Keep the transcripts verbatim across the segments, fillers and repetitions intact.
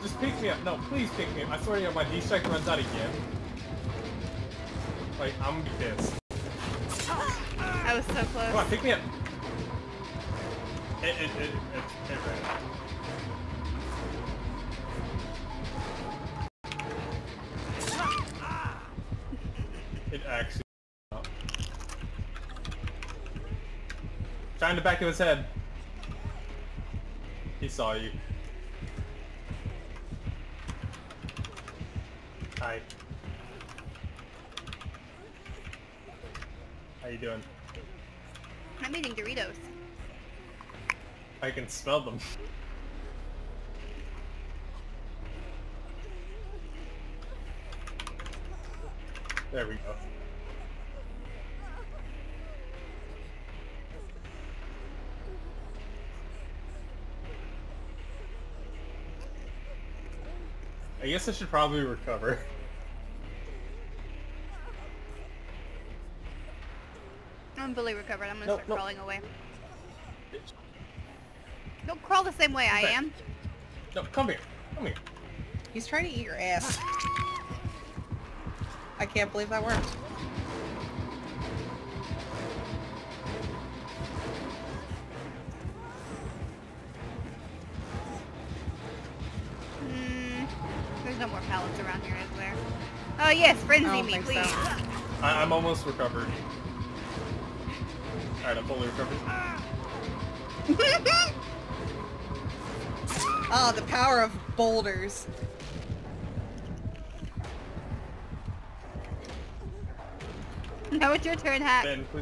just pick me up. No, please pick me up. I swear to God, my D-strike runs out again. Like, I'm gonna be pissed. I was so close. Come on, pick me up. It, it, it, it, it ran. It actually. Trying to back of his head. He saw you. Hi. How you doing? I'm eating Doritos. I can smell them. There we go. I guess I should probably recover. I'm fully recovered. I'm gonna Nope, start nope. crawling away. Don't crawl the same way I Okay. am. No, come here. Come here. He's trying to eat your ass. I can't believe that worked. Hmm. There's no more pallets around here, is there? Oh yes, frenzy I don't me, think please. so. I I'm almost recovered. Alright, I'm fully recovered. Oh, the power of boulders. Now it's your turn, Hack. Ben, please.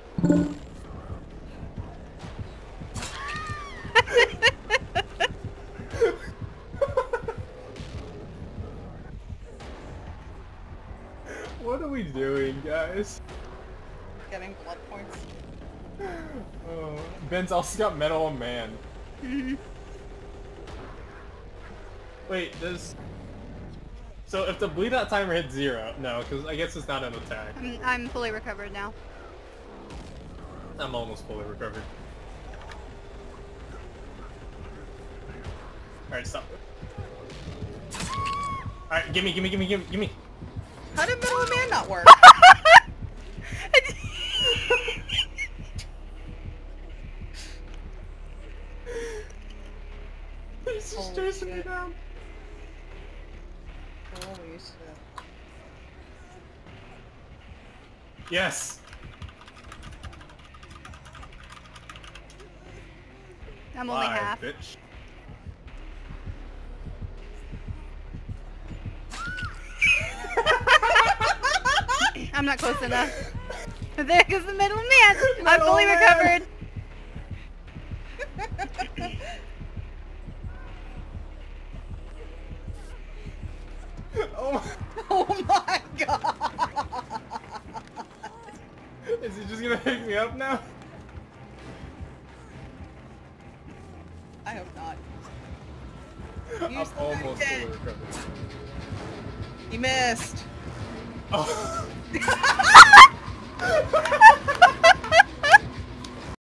What are we doing, guys? Getting blood points. Oh, Ben's also got Metal Man. Mm-hmm. Wait, does... So if the bleed out timer hits zero, no, because I guess it's not an attack. I'm, I'm fully recovered now. I'm almost fully recovered. Alright, stop. Alright, gimme, gimme, gimme, gimme, gimme. How did Metal Man not work? He's just Holy chasing me shit. down. Holy shit. Yes! I'm only Bye, half. bitch. I'm not close enough. There goes the middle man. I'm Metal fully Man. recovered. Oh my... Oh my god! Is he just gonna pick me up now? I hope not. You I'm still almost did fully it. recovered. You missed. Oh.